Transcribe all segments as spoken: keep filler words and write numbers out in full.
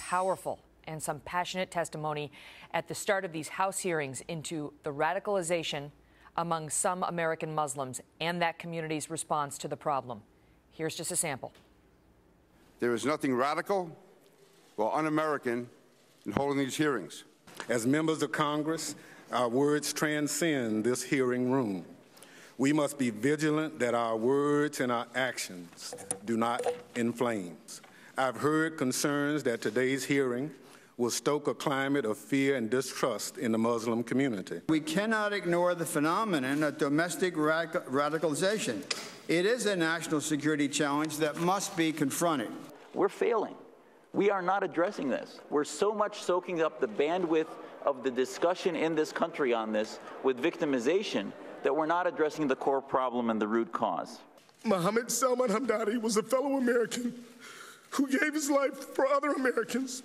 powerful and some passionate testimony at the start of these House hearings into the radicalization among some American Muslims and that community's response to the problem. Here's just a sample. There is nothing radical or un-American in holding these hearings. As members of Congress, our words transcend this hearing room. We must be vigilant that our words and our actions do not inflame. I've heard concerns that today's hearing will stoke a climate of fear and distrust in the Muslim community. We cannot ignore the phenomenon of domestic radical radicalization. It is a national security challenge that must be confronted. We're failing. We are not addressing this. We're so much soaking up the bandwidth of the discussion in this country on this with victimization that we're not addressing the core problem and the root cause. Mohammed Salman Hamdani was a fellow American who gave his life for other Americans.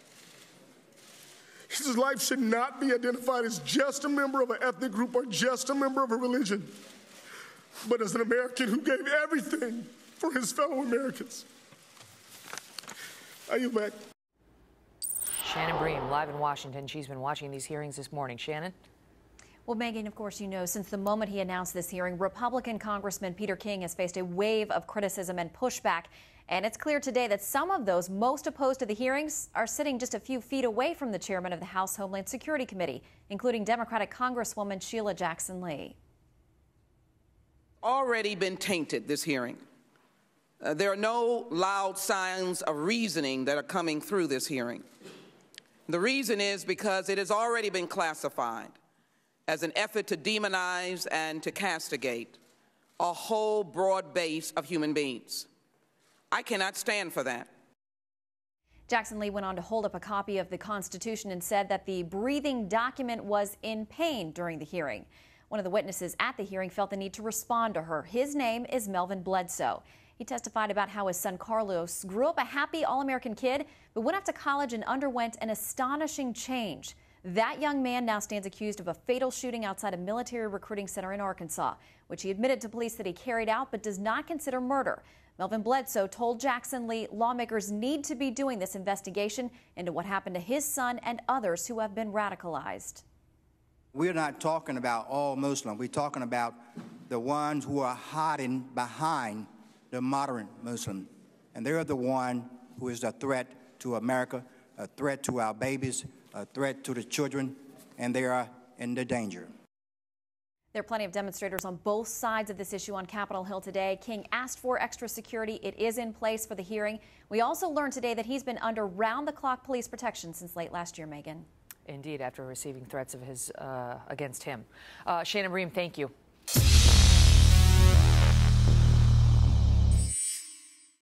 His life should not be identified as just a member of an ethnic group or just a member of a religion, but as an American who gave everything for his fellow Americans. I yield back. Shannon Bream, live in Washington. She's been watching these hearings this morning. Shannon? Well, Megyn, of course, you know, since the moment he announced this hearing, Republican Congressman Peter King has faced a wave of criticism and pushback. And it's clear today that some of those most opposed to the hearings are sitting just a few feet away from the chairman of the House Homeland Security Committee, including Democratic Congresswoman Sheila Jackson Lee. Already been tainted, this hearing. Uh, there are no loud signs of reasoning that are coming through this hearing. The reason is because it has already been classified as an effort to demonize and to castigate a whole broad base of human beings. I cannot stand for that. Jackson Lee went on to hold up a copy of the Constitution and said that the breathing document was in pain during the hearing. One of the witnesses at the hearing felt the need to respond to her. His name is Melvin Bledsoe. He testified about how his son Carlos grew up a happy all-American kid, but went off to college and underwent an astonishing change. That young man now stands accused of a fatal shooting outside a military recruiting center in Arkansas, which he admitted to police that he carried out but does not consider murder. Melvin Bledsoe told Jackson Lee lawmakers need to be doing this investigation into what happened to his son and others who have been radicalized. We're not talking about all Muslims. We're talking about the ones who are hiding behind the moderate Muslim. And they're the one who is a threat to America, a threat to our babies, a threat to the children, and they are in the danger. There are plenty of demonstrators on both sides of this issue on Capitol Hill today. King asked for extra security. It is in place for the hearing. We also learned today that he's been under round-the-clock police protection since late last year, Megyn. Indeed, after receiving threats of his uh, against him. Uh, Shannon Bream, thank you.